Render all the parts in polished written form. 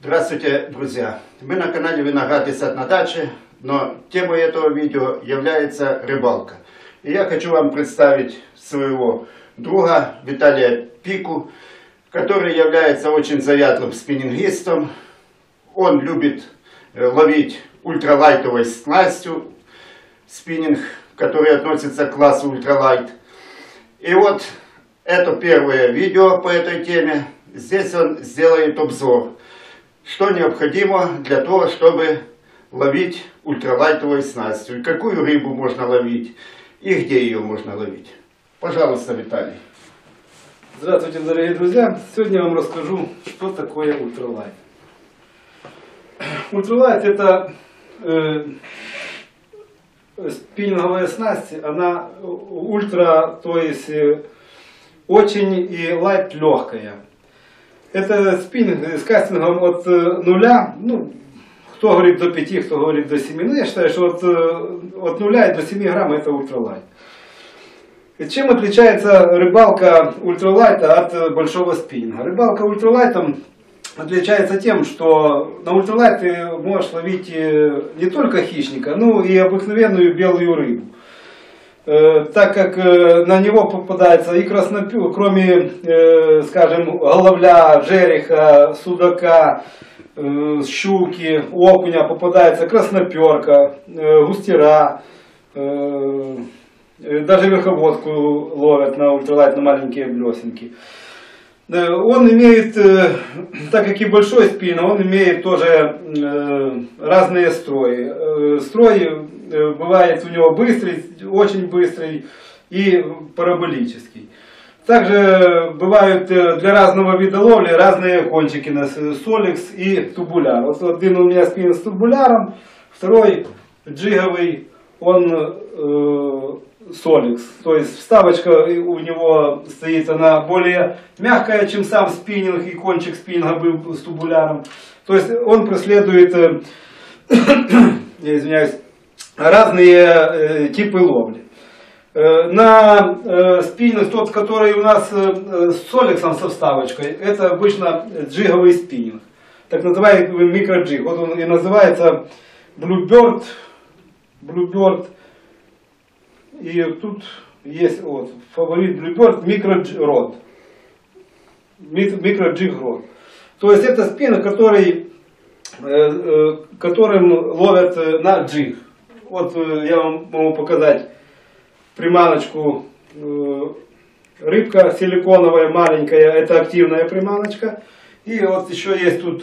Здравствуйте, друзья! Мы на канале Виноград и сад на даче, но темой этого видео является рыбалка. И я хочу вам представить своего друга Виталия Пику, который является очень заядлым спиннингистом. Он любит ловить ультралайтовой снастью, спиннинг, который относится к классу ультралайт. И вот это первое видео по этой теме. Здесь он сделает обзор, что необходимо для того, чтобы ловить ультралайтовой снастью, и какую рыбу можно ловить, и где ее можно ловить. Пожалуйста, Виталий. Здравствуйте, дорогие друзья! Сегодня я вам расскажу, что такое ультралайт. Ультралайт — это спиннинговая снасть, она ультра, то есть очень, и лайт легкая. Это спиннинг с кастингом от 0, ну, кто говорит до 5, кто говорит до 7, но я считаю, что от 0 до 7 грамм это ультралайт. Чем отличается рыбалка ультралайта от большого спиннинга? Рыбалка ультралайтом отличается тем, что на ультралайт ты можешь ловить не только хищника, но и обыкновенную белую рыбу. Так как на него попадается и краснопёр, кроме, скажем, головля, жереха, судака, щуки, окуня, попадается красноперка, густера, даже верховодку ловят на ультралайт, на маленькие блесенки. Он имеет, так как и большой спиннинг, он имеет тоже разные строи. Строй бывает у него быстрый, очень быстрый и параболический. Также бывают для разного вида ловли разные кончики на соликс и тубуляр. Вот один у меня спиннинг с тубуляром, второй джиговый, он соликс. То есть вставочка у него стоит, она более мягкая, чем сам спиннинг, и кончик спиннинга был с тубуляром. То есть он преследует, я извиняюсь, разные типы ловли. На спиннинг, тот, который у нас с соликсом, со вставочкой, это обычно джиговый спиннинг, так называемый микроджиг. Вот он и называется Bluebird. И тут есть вот фаворит Bluebird микроджиг род. То есть это спиннинг, которым ловят на джиг. Вот я вам могу показать приманочку. Рыбка силиконовая, маленькая, это активная приманочка. И вот еще есть тут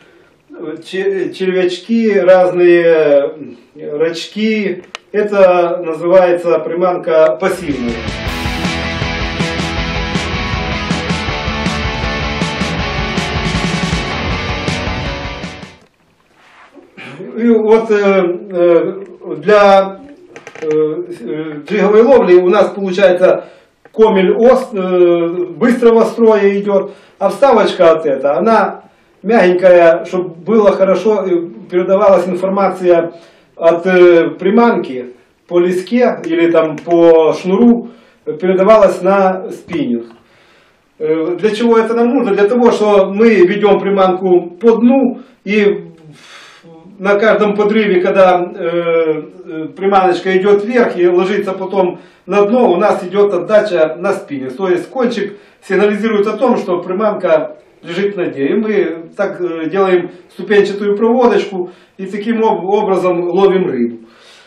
червячки, разные рачки. Это называется приманка пассивная. И вот для джиговой ловли у нас получается комель быстрого строя идет, а вставочка от этого, она мягенькая, чтобы было хорошо, передавалась информация от приманки по леске или там по шнуру, передавалась на спиннинг. Для чего это нам нужно? Для того, что мы ведем приманку по дну, и на каждом подрыве, когда приманочка идет вверх и ложится потом на дно, у нас идет отдача на спиннинг. То есть кончик сигнализирует о том, что приманка лежит на дне. И мы так делаем ступенчатую проводочку и таким образом ловим рыбу.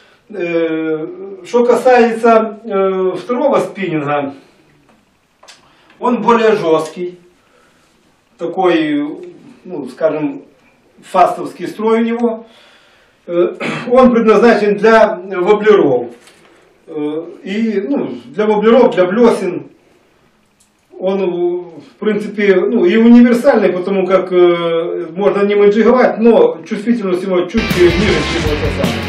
Что касается второго спиннинга, он более жесткий. Такой, ну, скажем, фастовский строй у него. Он предназначен для воблеров. И для воблеров, для блесен. Он, в принципе, и универсальный, потому как можно не джиговать, но чувствительность его чуть ниже, чем это самое.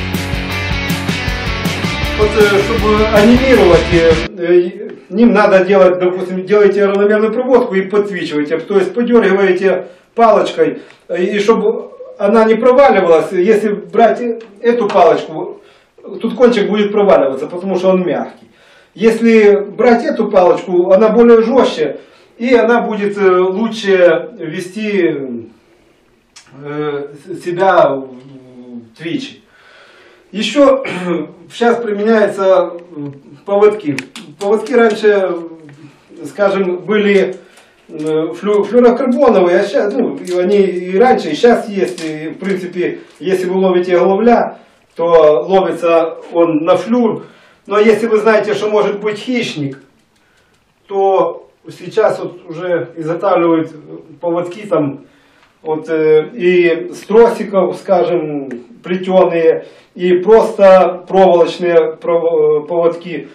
Вот, чтобы анимировать, ним надо делать, допустим, делаете равномерную проводку и подсвечиваете, то есть подергиваете палочкой, и чтобы она не проваливалась. Если брать эту палочку, тут кончик будет проваливаться, потому что он мягкий. Если брать эту палочку, она более жестче, и она будет лучше вести себя в Твиче. Еще сейчас применяются поводки. Поводки раньше, скажем, были флюорокарбоновые, а сейчас, ну, они и раньше, и сейчас есть. И, в принципе, если вы ловите головля, то ловится он на флюр. Но если вы знаете, что может быть хищник, то сейчас вот уже изготавливают поводки там вот, и с тросиков, скажем, плетеные, и просто проволочные поводки.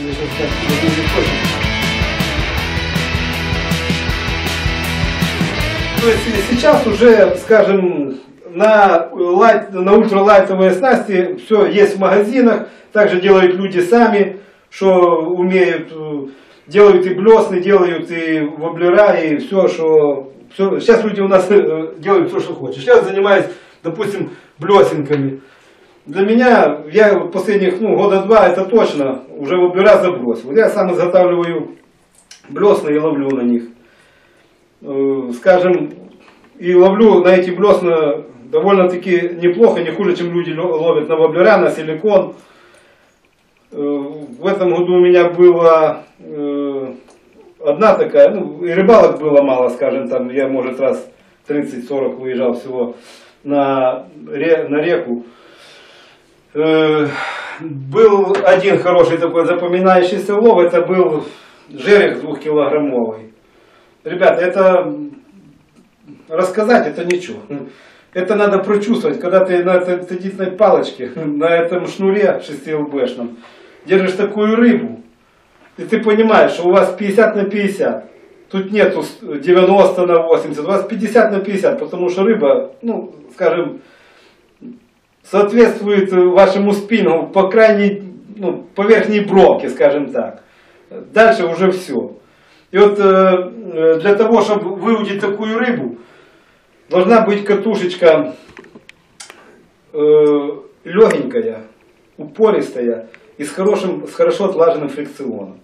То есть сейчас уже, скажем, на ультралайтовые снасти все есть в магазинах, также делают люди сами, что умеют, делают и блесны, делают и воблера, и все, что... Все. Сейчас люди у нас делают все, что хочешь. Сейчас занимаюсь, допустим, блесенками. Для меня, я последних года два, это точно, уже воблера забросил. Я сам изготавливаю блесны и ловлю на них. Скажем, и ловлю на эти блесна довольно-таки неплохо, не хуже, чем люди ловят на воблера, на силикон. В этом году у меня была одна такая, ну и рыбалок было мало, скажем, там я, может, раз 30-40 выезжал всего на реку. Был один хороший такой запоминающийся лов, это был жерех 2-килограммовый. Ребята, это рассказать, это ничего. Это надо прочувствовать, когда ты на этой теннисной палочке, на этом шнуре 6-лбшном, держишь такую рыбу, и ты понимаешь, что у вас 50 на 50. Тут нету 90 на 80, у вас 50 на 50, потому что рыба, ну, скажем, соответствует вашему спиннингу по крайней, ну, по верхней бровке, скажем так. Дальше уже все. И вот для того, чтобы выудить такую рыбу, должна быть катушечка легенькая, упористая и с хорошо отлаженным фрикционом.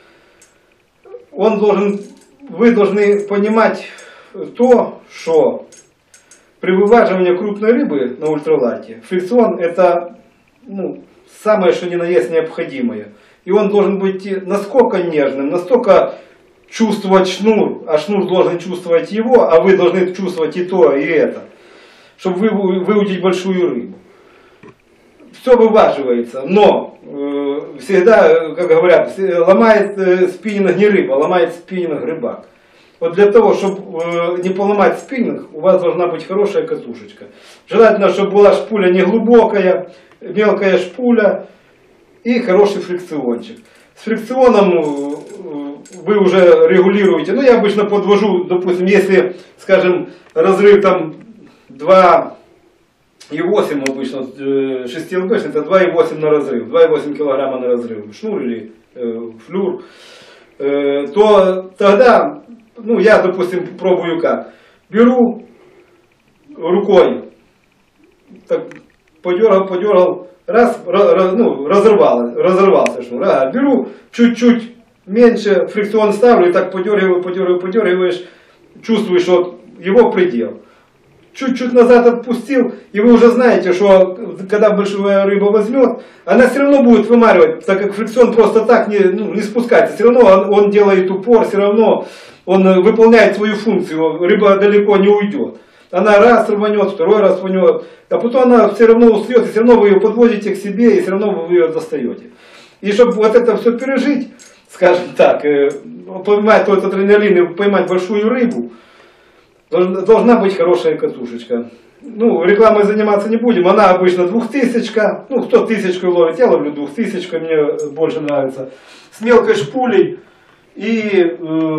Вы должны понимать то, что при вываживании крупной рыбы на ультралайте фрикцион это, ну, самое что ни на есть необходимое. И он должен быть насколько нежным, настолько чувствовать шнур, а шнур должен чувствовать его, а вы должны чувствовать и то, и это, чтобы выудить большую рыбу. Все вываживается, но всегда, как говорят, ломает спиннинг не рыба, ломает спиннинг рыбак. Вот для того, чтобы не поломать спиннинг, у вас должна быть хорошая катушечка. Желательно, чтобы была шпуля не глубокая, мелкая шпуля и хороший фрикциончик. С фрикционом вы уже регулируете. Ну, я обычно подвожу, допустим, если, скажем, разрыв там 2,8 обычно, 6-лбшный, это 2,8 на разрыв, 2,8 килограмма на разрыв, шнур или флюр, то тогда, ну, я, допустим, пробую как. Беру рукой, так, подергал, раз, ну, разорвался шнур. Беру чуть-чуть меньше, фрикцион ставлю и так подергиваешь, чувствуешь вот его предел. Чуть-чуть назад отпустил, и вы уже знаете, что когда большая рыба возьмет, она все равно будет вымаривать, так как фрикцион просто так не спускается. Все равно он делает упор, все равно он выполняет свою функцию, рыба далеко не уйдет. Она раз рванет, второй раз рванет, а потом она все равно устает, и все равно вы ее подводите к себе, и все равно вы ее достаете. И чтобы вот это все пережить, скажем так, поймать тот адреналин и поймать большую рыбу, должна быть хорошая катушечка. Ну, рекламой заниматься не будем, она обычно 2000, ну, кто 1000 ловит, я ловлю 2000, мне больше нравится. С мелкой шпулей и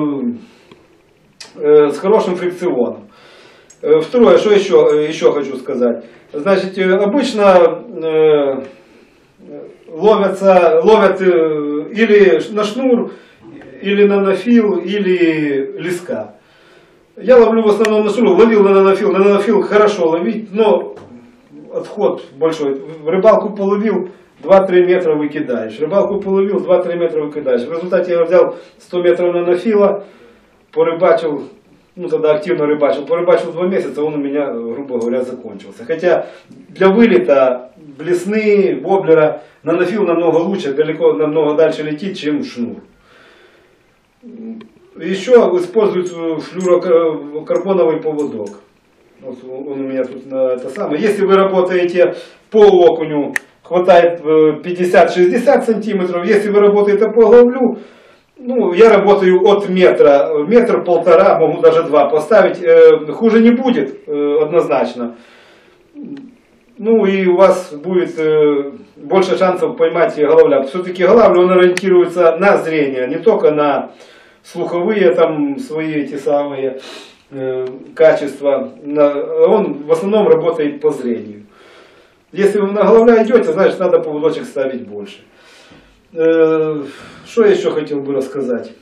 с хорошим фрикционом. Второе, что еще хочу сказать. Значит, обычно ловят или на шнур, или на нанофил, или леска. Я ловлю в основном на шнур, ловил на нанофил хорошо ловить, но отход большой. Рыбалку половил, 2-3 метра выкидаешь. Рыбалку половил, 2-3 метра выкидаешь. В результате я взял 100 метров нанофила, порыбачил ну тогда активно рыбачил. Порыбачил 2 месяца, он у меня, грубо говоря, закончился. Хотя для вылета блесны, воблера, нанофил намного лучше, далеко, намного дальше летит, чем шнур. Еще используют флюорокарбоновый поводок. Вот он у меня тут на это самое. Если вы работаете по окуню, хватает 50-60 сантиметров. Если вы работаете по головлю, ну, я работаю от метра, 1,5 могу даже 2 поставить. Хуже не будет, однозначно. Ну и у вас будет больше шансов поймать головля. Все-таки головля, он ориентируется на зрение, не только на слуховые там свои эти самые качества. Он в основном работает по зрению. Если вы на головля идете, значит надо поводочек ставить больше. Что я еще хотел бы рассказать?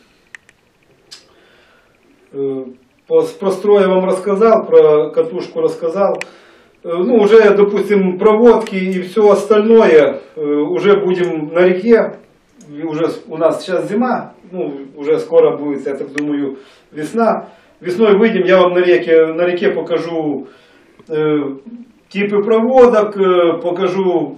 Про строй я вам рассказал, про катушку рассказал. Ну, уже, допустим, проводки и все остальное, уже будем на реке. Уже у нас сейчас зима, ну, уже скоро будет, я так думаю, весна. Весной выйдем, я вам на реке покажу типы проводок, покажу,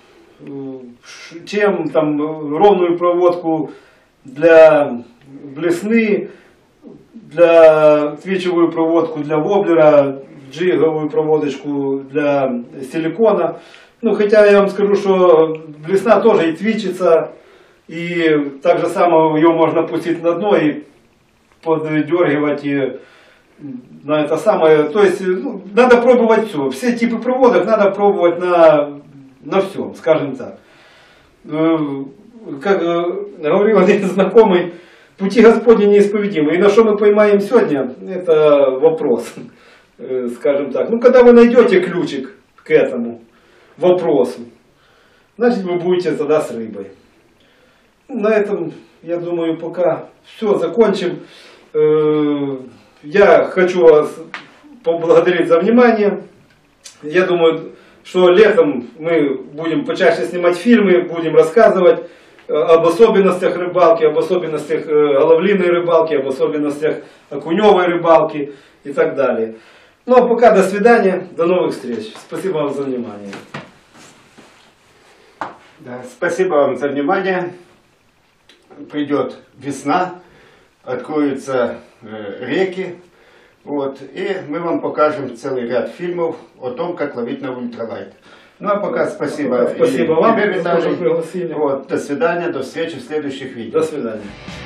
чем там ровную проводку для блесны, для твичевую проводку для воблера, джиговую проводочку для силикона. Ну, хотя я вам скажу, что блесна тоже и твичится, и так же само ее можно пустить на дно и поддергивать и на это самое. То есть, ну, надо пробовать все. Все типы проводок надо пробовать на все, скажем так. Как говорил один знакомый, пути Господни неисповедимы. И на что мы поймаем сегодня, это вопрос, скажем так. Ну, когда вы найдете ключик к этому вопросу, значит вы будете тогда с рыбой. На этом, я думаю, пока все, закончим. Я хочу вас поблагодарить за внимание. Я думаю, что летом мы будем почаще снимать фильмы, будем рассказывать об особенностях рыбалки, об особенностях головлиной рыбалки, об особенностях окуневой рыбалки и так далее. Ну а пока до свидания, до новых встреч. Спасибо вам за внимание. Да, спасибо вам за внимание. Придет весна, откроются реки, вот, и мы вам покажем целый ряд фильмов о том, как ловить на ультралайт. Ну а пока спасибо. Спасибо вам, тебе, Виталий. что пригласили. Вот, до свидания, до встречи в следующих видео. До свидания.